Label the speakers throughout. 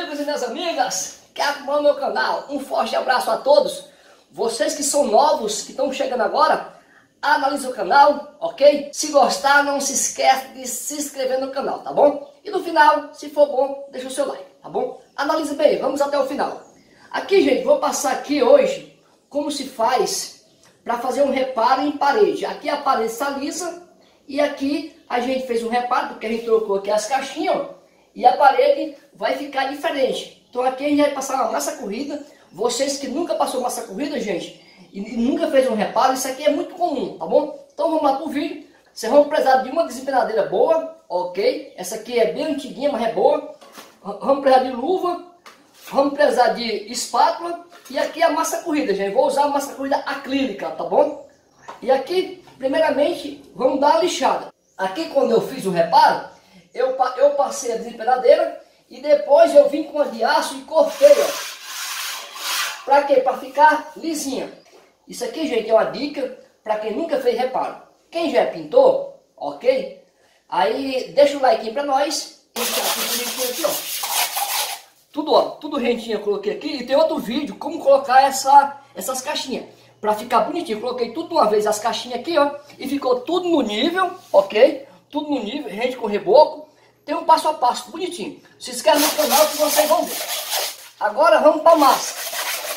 Speaker 1: amigos e minhas amigas que acompanham o meu canal, um forte abraço a todos. Vocês que são novos, que estão chegando agora, analise o canal, ok? Se gostar, não se esquece de se inscrever no canal, tá bom? E no final, se for bom, deixa o seu like, tá bom? Analise bem, vamos até o final. Aqui, gente, vou passar aqui hoje como se faz para fazer um reparo em parede. Aqui a parede está lisa e aqui a gente fez um reparo, porque a gente trocou aqui as caixinhas, ó, e a parede vai ficar diferente. Então aqui a gente vai passar uma massa corrida. Vocês que nunca passou massa corrida, gente, e nunca fez um reparo, isso aqui é muito comum, tá bom? Então vamos lá pro vídeo. Vocês vão precisar de uma desempenadeira boa, ok? Essa aqui é bem antiguinha, mas é boa. Vamos precisar de luva, vamos precisar de espátula e aqui a massa corrida, gente. Vou usar a massa corrida acrílica, tá bom? E aqui, primeiramente, vamos dar a lixada. Aqui quando eu fiz o reparo, eu passei a desempenadeira e depois eu vim com a de aço e cortei, ó. Pra quê? Pra ficar lisinha. Isso aqui, gente, é uma dica para quem nunca fez reparo. Quem já é pintor, ok? Aí deixa o like para nós. E tá tudo bonitinho aqui, ó. Tudo, ó, tudo rentinho eu coloquei aqui. E tem outro vídeo como colocar essas caixinhas para ficar bonitinho. Eu coloquei tudo de uma vez as caixinhas aqui, ó, e ficou tudo no nível, ok? Tudo no nível, rente com reboco. Tem um passo a passo bonitinho. Se inscreve no canal que vocês vão ver. Agora vamos para a massa.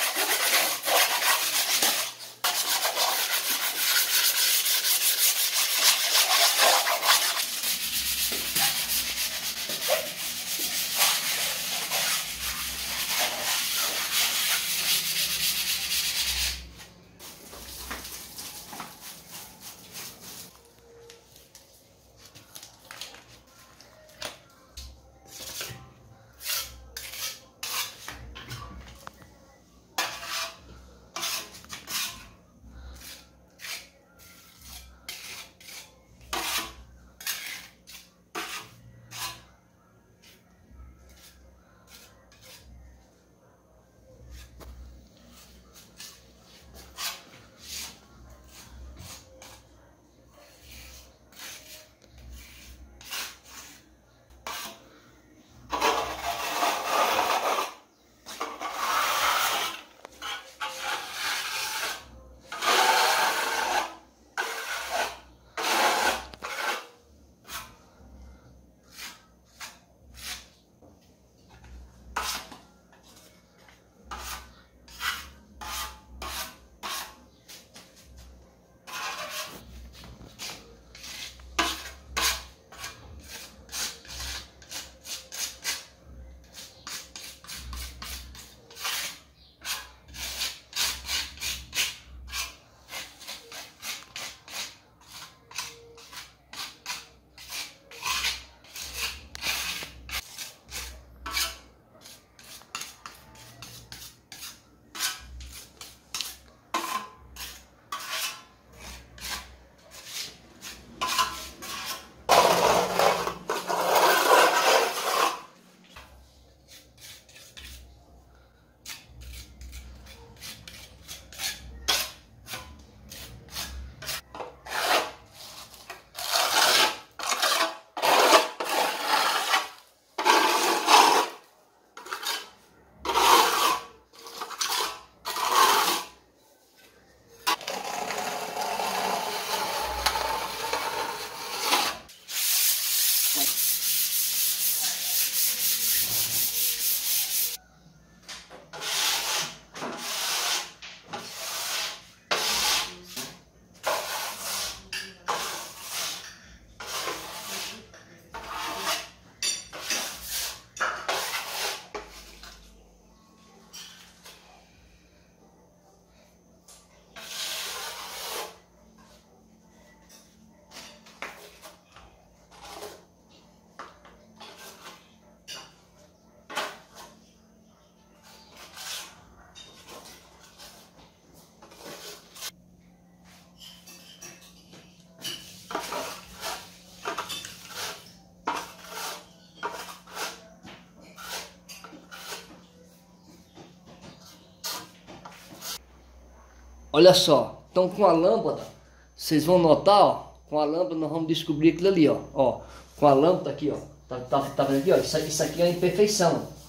Speaker 1: Olha só, então com a lâmpada, vocês vão notar, ó, com a lâmpada nós vamos descobrir aquilo ali, ó, com a lâmpada aqui, ó, tá vendo aqui, ó, isso aqui é uma imperfeição,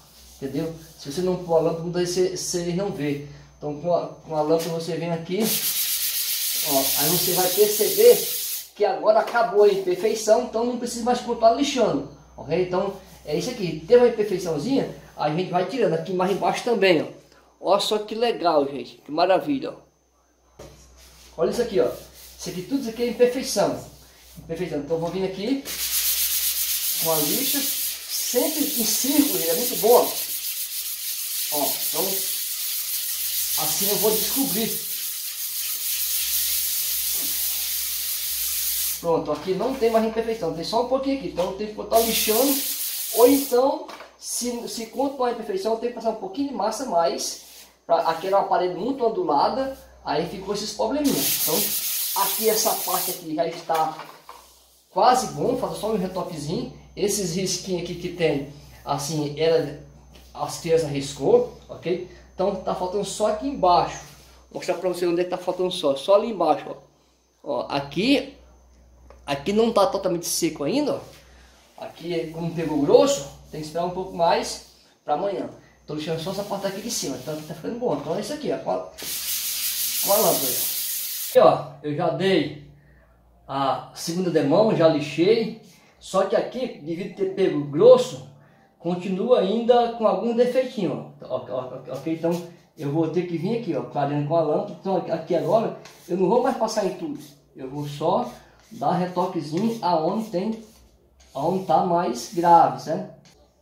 Speaker 1: entendeu? Se você não pôr a lâmpada, vocês não vê. Então com a lâmpada você vem aqui, ó, aí você vai perceber que agora acabou a imperfeição, então não precisa mais continuar lixando, ok? Então é isso aqui, tem uma imperfeiçãozinha, a gente vai tirando aqui mais embaixo também, ó. Olha só que legal, gente, que maravilha, ó. Olha isso aqui, ó. Isso aqui, tudo isso aqui é imperfeição. Imperfeição. Então eu vou vir aqui com a lixa, sempre em círculo, é muito bom. Ó, então assim eu vou descobrir. Pronto, aqui não tem mais imperfeição, tem só um pouquinho aqui. Então eu tenho que botar lixando, ou então, se continuar a imperfeição, eu tenho que passar um pouquinho de massa mais. Aqui era uma parede muito ondulada, aí ficou esses probleminhas. Então aqui essa parte aqui já está quase bom, faço só um retoquezinho. Esses risquinhos aqui que tem, assim, as crianças riscou, ok? Então tá faltando só aqui embaixo. Vou mostrar para vocês onde é que tá faltando só ali embaixo, ó. Ó, aqui não tá totalmente seco ainda, ó. Aqui como pegou grosso, tem que esperar um pouco mais para amanhã. Tô deixando só essa parte aqui de cima, então aqui tá ficando bom. Então é isso aqui, ó, com a lâmpada. Aqui, ó, eu já dei a segunda demão, já lixei. Só que aqui, devido ter pego grosso, continua ainda com algum defeitinho, ó. Ok? Então eu vou ter que vir aqui, ó, clareando com a lâmpada. Então aqui agora eu não vou mais passar em tudo. Eu vou só dar retoquezinho aonde tá mais grave, certo?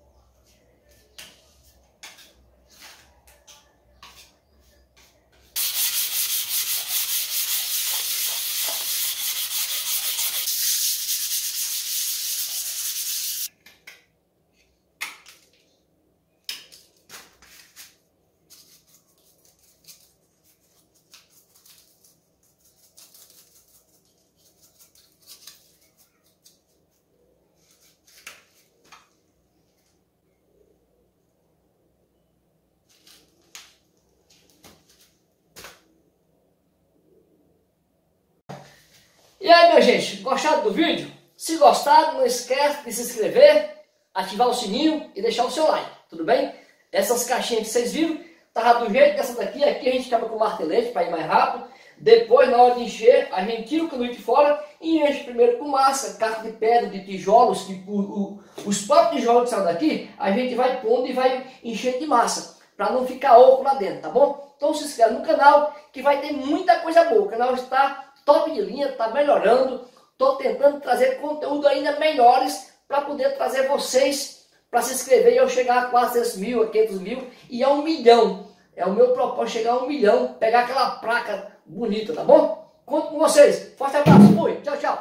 Speaker 1: E aí, minha gente, gostaram do vídeo? Se gostaram, não esquece de se inscrever, ativar o sininho e deixar o seu like, tudo bem? Essas caixinhas que vocês viram, tá do jeito dessa daqui. Aqui a gente acaba com martelete para ir mais rápido. Depois, na hora de encher, a gente tira o canudo de fora e enche primeiro com massa, casca de pedra, de tijolos, os próprios tijolos que saem daqui, a gente vai pondo e vai enchendo de massa, para não ficar oco lá dentro, tá bom? Então se inscreve no canal, que vai ter muita coisa boa. O canal está top de linha, está melhorando. Estou tentando trazer conteúdo ainda melhores para poder trazer vocês para se inscrever e eu chegar a 400 mil, a 500 mil e a 1 milhão. É o meu propósito, chegar a 1 milhão, pegar aquela placa bonita, tá bom? Conto com vocês. Forte abraço, fui, tchau, tchau.